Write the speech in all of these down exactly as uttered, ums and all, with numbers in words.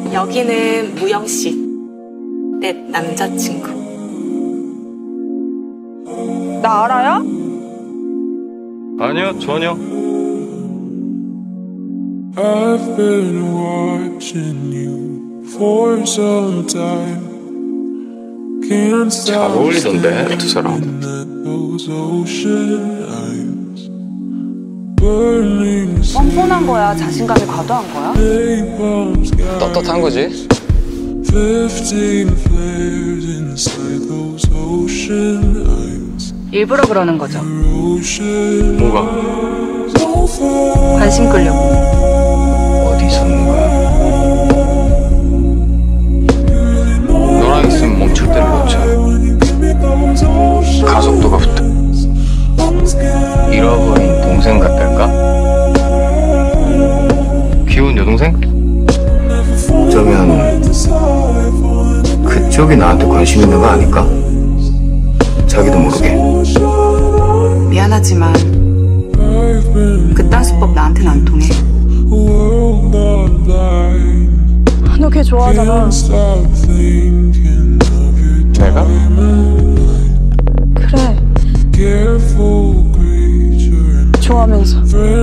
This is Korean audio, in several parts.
여기는 무영 씨, 내 남자친구. 나 알아요? 아니요, 전혀. I've been watching you for some time. Can't 잘 stop 어울리던데, 두 사람. staring at those ocean eyes. Burning 뻔뻔한 거야? 자신감이 과도한 거야? napalm's got 떳떳한 거지. fifteen flares inside those ocean eyes. 일부러 그러는 거죠. Ocean 뭐가? 관심 끌려고. 어디선가. 너랑 있으면 멈출 때를 놓쳐. 가속도가 붙어. 잃어버린 동생 같달까? 귀여운 여동생? 어쩌면 그쪽이 나한테 관심 있는 거 아닐까? 자기도 모르게. 미안하지만 그딴 수법 나한테는 안 통해. 너 걔 좋아하잖아. 내가? 그래. 좋아하면서.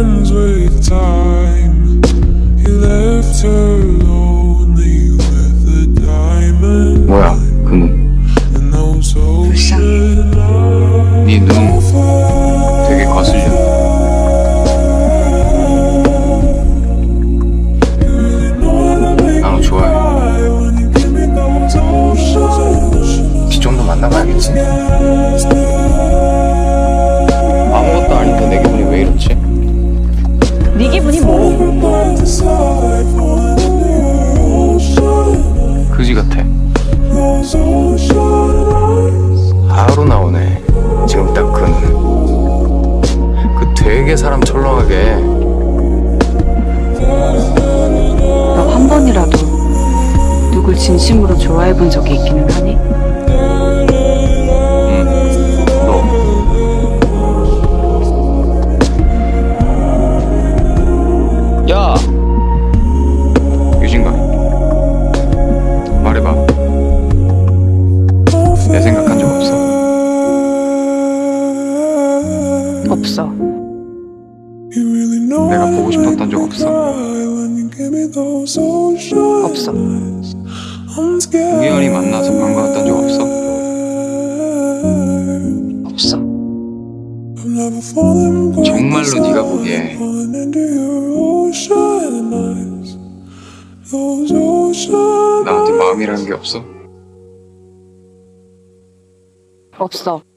뭐야, 그 눈. 불쌍해. 네 눈 되게 거슬려. 나 너 좋아해. 비 정도 만나봐야겠지. 아무것도 아닌데 내 기분이 왜 이렇지? 네 기분이 뭐? 그지 같아. 바로 나오네. 지금 딱 그 눈. 그 되게 사람 철렁하게. 너 한 번이라도 누굴 진심으로 좋아해 본 적이 있기는 하니? 응. 너. 야! 유진가. 말해봐. 내 생각한 적 없어? 없어. 내가 보고 싶었던 적 없어? 없어. 우연히 만나서 반가웠던 적 없어? 없어. 정말로 네가 보기에 나한테 마음이라는 게 없어? 없어.